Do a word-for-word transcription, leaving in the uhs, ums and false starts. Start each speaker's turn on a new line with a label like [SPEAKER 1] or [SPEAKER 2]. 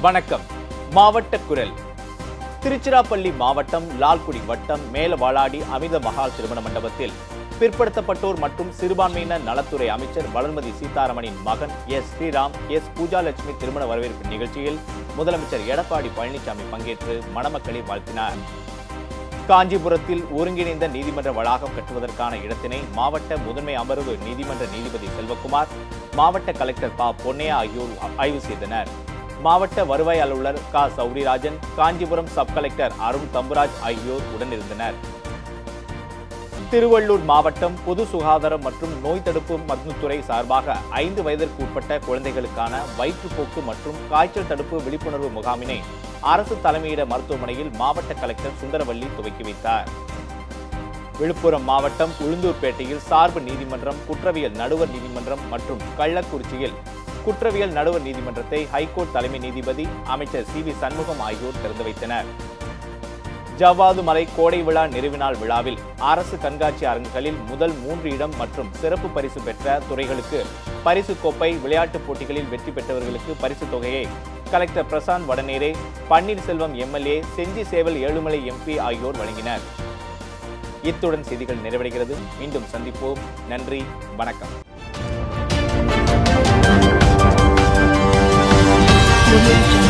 [SPEAKER 1] வணக்கம். மாவட்ட குரல். திருச்சிராப்பள்ளி மாவட்டம் லால்குடி வட்டம் மேலவாளாடி அமிர்த மஹால் திருமண மண்டபத்தில் பிற்படுத்தப்பட்டோர் மற்றும் சிறுபான்மையினர் நலத்துறை அமைச்சர் வளர்மதி சீதாராமனின் மகன் எஸ் ஸ்ரீராம் எஸ் பூஜாலட்சுமி திருமண வரவேற்பு நிகழ்ச்சியில் முதலமைச்சர் எடப்பாடி பழனிசாமி பங்கேற்று மணமக்களை வாழ்த்தினார். காஞ்சிபுரத்தில் ஒருங்கிணைந்த நீதிமன்ற வளாகம் கட்டுவதற்கான இடத்தினை மாவட்ட முதன்மை அமர்வு நீதிமன்ற நீதிபதி செல்வகுமார், மாவட்ட கலெக்டர் ப பொன்னையா ஆகியோர் ஆய்வு செய்தனர். மாவட்ட வருவாய் அலுவலர் க சௌரிராஜன், காஞ்சிபுரம் சப் கலெக்டர் அருண் தம்புராஜ் ஆகியோர் உடனிருந்தனர். திருவள்ளூர் மாவட்டம் பொது சுகாதாரம் மற்றும் நோய் தடுப்பு மருந்துத்துறை சார்பாக ஐந்து வயதிற்கு உட்பட்ட குழந்தைகளுக்கான வயிற்றுப்போக்கு மற்றும் காய்ச்சல் தடுப்பு விழிப்புணர்வு முகாமினை அரசு தலைமையிட மருத்துவமனையில் மாவட்ட கலெக்டர் சுந்தரவல்லி துவக்கி வைத்தார். விழுப்புரம் மாவட்டம் உளுந்தூர்பேட்டையில் சார்பு நீதிமன்றம், குற்றவியல் நடுவர் நீதிமன்றம் மற்றும் கள்ளக்குறிச்சியில் குற்றவியல் நடுவர் நீதிமன்றத்தை ஹைகோர்ட் தலைமை நீதிபதி அமைச்சர் சி வி சண்முகம் ஆகியோர் திறந்து வைத்தனர். ஜவ்வாது மலை கோடை விழா நிறைவு நாள் விழாவில் அரசு கண்காட்சி அரங்குகளில் முதல் மூன்று இடம் மற்றும் சிறப்பு பரிசு பெற்ற துறைகளுக்கு பரிசு கோப்பை, விளையாட்டுப் போட்டிகளில் வெற்றி பெற்றவர்களுக்கு பரிசு தொகையை collector Prashanth Vadnere, Panneerselvam MLA, Gingee Seval Ezhumalai MP ஆகியோர் வழங்கினர். இத்துடன் செய்திகள் நிறைவடைகிறது. மீண்டும் சந்திப்போம். நன்றி, வணக்கம்.
[SPEAKER 2] Thank you.